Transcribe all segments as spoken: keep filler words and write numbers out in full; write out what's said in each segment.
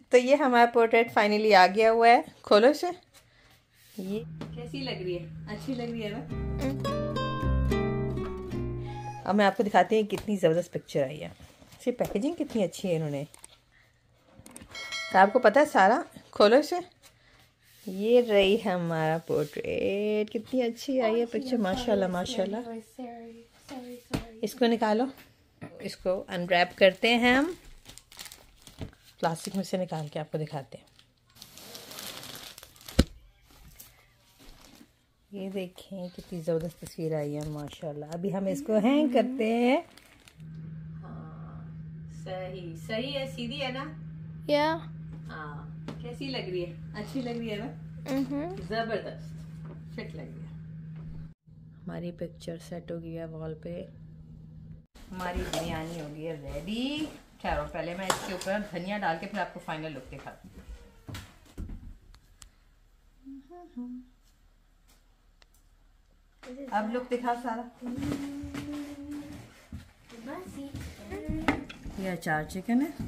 तो ये हमारा पोर्ट्रेट फाइनली आ गया हुआ है। खोलो इसे। ये कैसी लग रही है? अच्छी लग रही है ना? अब मैं आपको दिखाती हूँ कितनी ज़बरदस्त पिक्चर आई है। इसकी पैकेजिंग कितनी अच्छी है इन्होंने। तो आपको पता है सारा। खोलो इसे। ये रही हमारा पोर्ट्रेट। कितनी अच्छी आई है पिक्चर, माशाल्लाह माशाल्लाह। इसको निकालो, इसको अनरैप करते हैं हम। प्लास्टिक में से निकाल के आपको दिखाते हैं। ये देखें कितनी ज़बरदस्त तस्वीर आई है माशाल्लाह। अभी हम इसको हैंग करते हैं। हाँ सही सही है, सीधी है ना? या हाँ कैसी लग रही है? अच्छी लग रही है ना? ज़बरदस्त फिट लग रही है। हमारी पिक्चर सेट हो गई है वॉल पे। हमारी बिरयानी हो गई है रेडी। ठहरो पहले मैं इसके ऊपर धनिया डाल के फिर आपको फाइनल लुक दिखाती हूँ। अब लुक दिखा सारा। ये अचार चिकन है।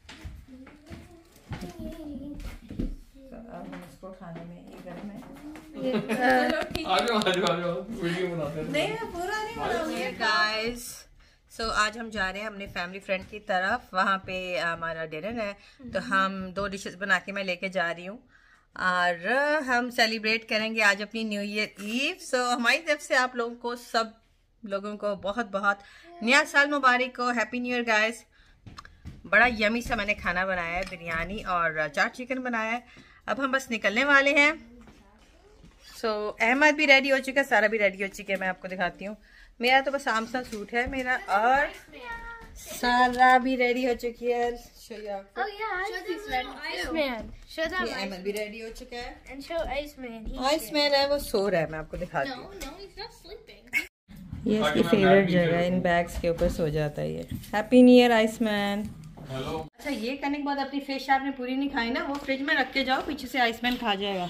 तो अब हम इसको खाने में ये गर्म है। आजो आजो आजो वीडियो बनाते हैं। नहीं मैं पूरा नहीं बनाऊंगी गाइस। सो आज हम जा रहे हैं अपने फैमिली फ्रेंड की तरफ। वहाँ पे हमारा डिनर है। तो हम दो डिशेस बना के मैं लेके जा रही हूँ और हम सेलिब्रेट करेंगे आज अपनी न्यू ईयर ईव। सो हमारी तरफ से आप लोगों को, सब लोगों को बहुत बहुत नया साल मुबारक हो। Happy new year guys. बड़ा यमी सा मैंने खाना बनाया है, बिरयानी और अचार चिकन बनाया है। अब हम बस निकलने वाले हैं। सो so, अहमद भी रेडी हो चुका है, सारा भी रेडी हो चुकी है। मैं आपको दिखाती हूँ। मेरा तो बस आम सा सूट है मेरा, और सारा भी रेडी हो चुकी है। Show you outfit. Oh yeah, Iceman's ready. Iceman. Show them. ये अहमद भी रेडी हो चुका है। And show Iceman. आइसमैन है, वो सो रहा है। मैं आपको दिखाती हूँ। No, no, he's not sleeping. ये इसकी फेवरेट जगह है, इन बैग्स के ऊपर सो जाता है ये। Happy new year iceman. Hello. अच्छा ये करने के बाद अपनी फिश आपने पूरी नहीं खाई ना, वो फ्रिज में रख के जाओ, पीछे से आइसमैन खा जाएगा।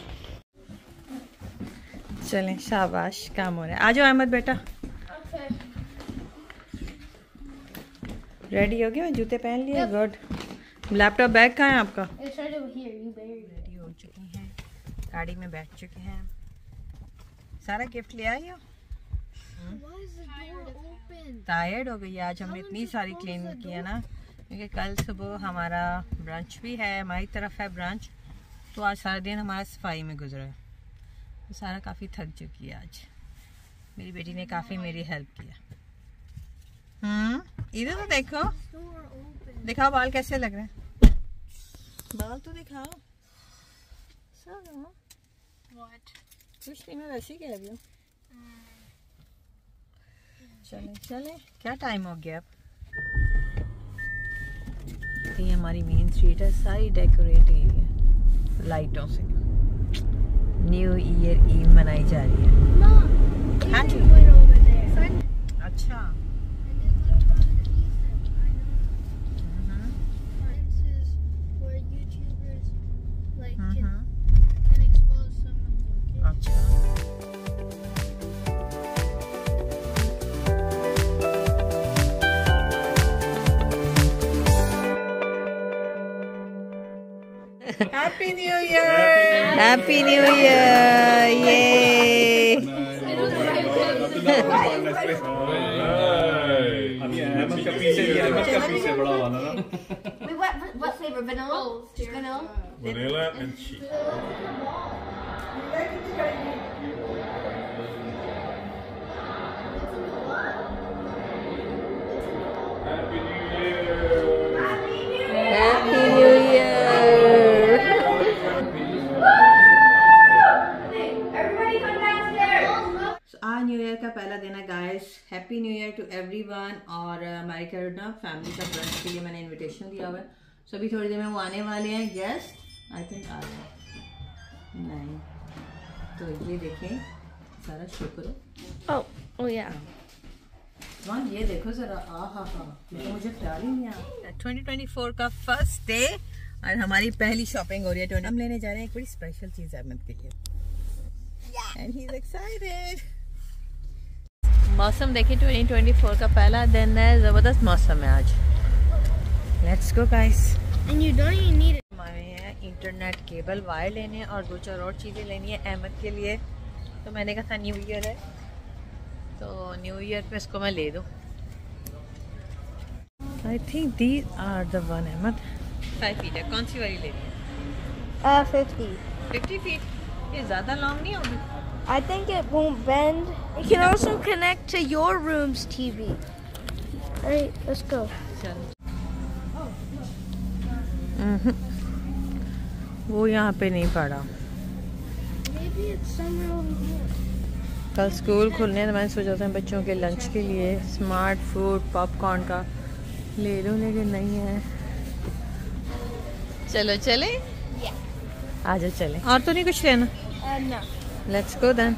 चलें शाबाश, काम हो रहा है। आ जाओ अहमद बेटा। Okay. रेडी हो गया? जूते पहन लिए? गुड। लैपटॉप बैग कहाँ है आपका? It's right over here. You buried it. Ready हो चुकी हैं, गाड़ी में बैठ चुके हैं। सारा गिफ्ट ले आई हो? Why is the door open? Tired हो गई है। आज हमने इतनी सारी क्लीन किया ना, क्योंकि कल सुबह हमारा ब्रंच भी है, हमारी तरफ है ब्रंच। तो आज सारा दिन हमारा सफाई में गुजरा है। तो सारा काफ़ी थक चुकी है आज। मेरी बेटी ने काफ़ी मेरी हेल्प किया। हम्म इधर तो देखो, दिखाओ बाल कैसे लग रहे हैं। बाल तो दिखाओ। What? कुछ नहीं, मैं वैसे ही कह रही हूँ। चले चले, क्या टाइम हो गया अब? ये हमारी मेन स्ट्रीट है, सारी डेकोरेट हुई है लाइटों से। न्यू ईयर ईव मनाई जा रही है। Mom. हाँ जी। Went over there. अच्छा। And his little brother Ethan. I know. Instances where YouTubers like can, can expose someone's okay. अच्छा। Happy New Year! Happy New Year! Yay! Ahmad का पीछे भी अहमद का पीछे बड़ा वाला ना। Wait, what, what flavor? Vanilla? Just vanilla? Vanilla and cheese. Happy New Year. Happy New Year! Everybody come downstairs! So, आज न्यू ईयर का पहला दिन है guys. Happy new year to everyone. और हमारे घर ना फैमिली का ब्रंच के लिए मैंने इनविटेशन दिया हुआ है। सो अभी थोड़ी देर में वो आने वाले हैं गेस्ट। आई थिंक आ गए नहीं तो ये देखें सारा शुक्र। Oh, oh yeah. हाँ ये देखो जरा, आ हा हा तो मुझे ख्याल ही नहीं आया। ट्वेंटी ट्वेंटी फोर का फर्स्ट डे और हमारी पहली शॉपिंग हो रही है। हम लेने जा रहे हैं एक बड़ी स्पेशल चीज अहमद के लिए। And he's excited. मौसम देखिए, ट्वेंटी ट्वेंटी फोर का पहला दिन है, जबरदस्त मौसम है आज। Let's go guys. And you don't even need it. हमारे इंटरनेट केबल वायर लेने हैं और दो चार और चीज़ें लेनी है अहमद के लिए। तो मैंने कहा था न्यू ईयर है तो न्यू ईयर पे इसको मैं ले दूँ। I think these are the one Ahmed. Five feet है, कौन सी वाली लेनी है? Uh, fifty. फिफ्टी फीट, ये ज़्यादा लॉन्ग नहीं होगी? I think it won't bend. It can also connect to your room's T V. Alright, let's go. वो यहाँ पे नहीं पड़ा। Maybe it's somewhere over here. कल स्कूल खुलने तो मैंने सोचा था बच्चों के लंच के लिए स्मार्ट फूड पॉपकॉर्न का ले लूँ, लेकिन नहीं है। चलो चले, आ जाओ चले। और तो नहीं कुछ लेना? Uh, no. Let's go then.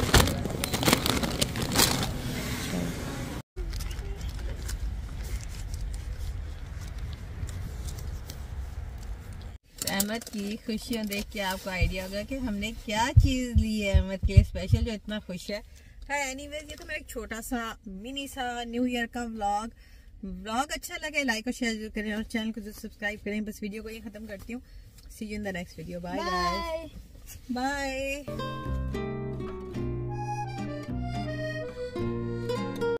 Ahmed की खुशियाँ देख के आपको आइडिया होगा कि हमने क्या चीज़ ली है अहमद के लिए स्पेशल, जो इतना खुश है। है एनीवेज, ये तो मेरा एक छोटा सा मिनी सा न्यू ईयर का व्लॉग व्लॉग अच्छा लगे लाइक और शेयर करें और चैनल को सब्सक्राइब करें। बस वीडियो को ये ख़त्म करती हूँ। See you in the next video. Bye bye bye.